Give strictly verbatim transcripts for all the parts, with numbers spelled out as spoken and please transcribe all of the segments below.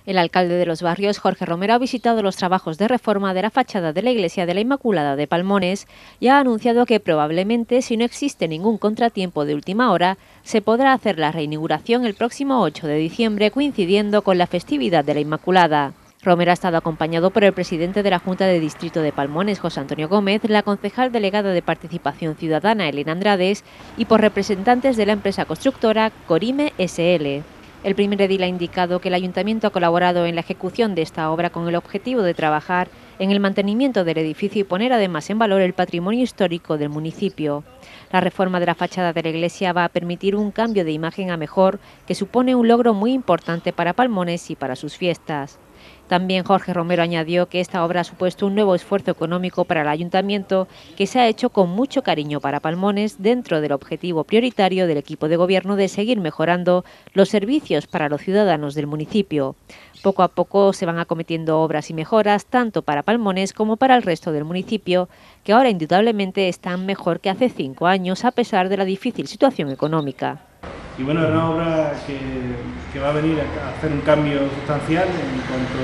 El alcalde de Los Barrios, Jorge Romero, ha visitado los trabajos de reforma de la fachada de la Iglesia de la Inmaculada de Palmones y ha anunciado que probablemente, si no existe ningún contratiempo de última hora, se podrá hacer la reinauguración el próximo ocho de diciembre, coincidiendo con la festividad de la Inmaculada. Romero ha estado acompañado por el presidente de la Junta de Distrito de Palmones, José Antonio Gómez, la concejal delegada de Participación Ciudadana, Elena Andrades, y por representantes de la empresa constructora Corime ese ele. El primer edil ha indicado que el Ayuntamiento ha colaborado en la ejecución de esta obra con el objetivo de trabajar en el mantenimiento del edificio y poner además en valor el patrimonio histórico del municipio. La reforma de la fachada de la iglesia va a permitir un cambio de imagen a mejor que supone un logro muy importante para Palmones y para sus fiestas. También Jorge Romero añadió que esta obra ha supuesto un nuevo esfuerzo económico para el Ayuntamiento que se ha hecho con mucho cariño para Palmones dentro del objetivo prioritario del equipo de gobierno de seguir mejorando los servicios para los ciudadanos del municipio. Poco a poco se van acometiendo obras y mejoras tanto para Palmones como para el resto del municipio, que ahora indudablemente están mejor que hace cinco años a pesar de la difícil situación económica. Y bueno, es una obra que, que va a venir a hacer un cambio sustancial en cuanto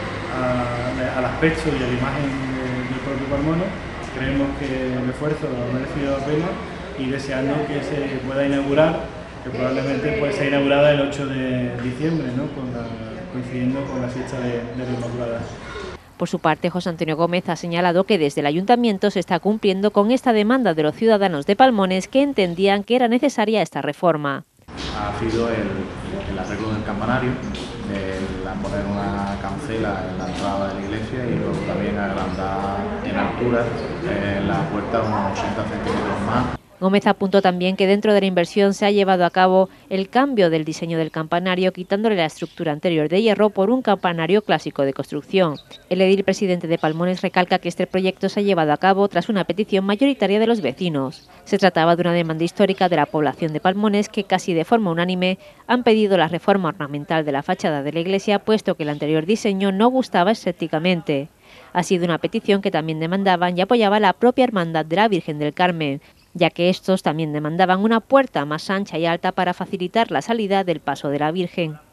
a, al aspecto y a la imagen de, del propio Palmones. Creemos que el esfuerzo ha merecido la pena y deseando que se pueda inaugurar, que probablemente pueda ser inaugurada el ocho de diciembre, ¿no? Con la, coincidiendo con la fiesta de, de la Inmaculada. Por su parte, José Antonio Gómez ha señalado que desde el Ayuntamiento se está cumpliendo con esta demanda de los ciudadanos de Palmones que entendían que era necesaria esta reforma. Ha sido el, el arreglo del campanario, el poner una cancela en la entrada de la iglesia y luego también agrandar en altura eh, la puerta unos ochenta centímetros más. Gómez apuntó también que dentro de la inversión se ha llevado a cabo el cambio del diseño del campanario, quitándole la estructura anterior de hierro por un campanario clásico de construcción. El edil presidente de Palmones recalca que este proyecto se ha llevado a cabo tras una petición mayoritaria de los vecinos. Se trataba de una demanda histórica de la población de Palmones que casi de forma unánime han pedido la reforma ornamental de la fachada de la iglesia, puesto que el anterior diseño no gustaba estéticamente. Ha sido una petición que también demandaban y apoyaba la propia Hermandad de la Virgen del Carmen, ya que estos también demandaban una puerta más ancha y alta para facilitar la salida del paso de la Virgen.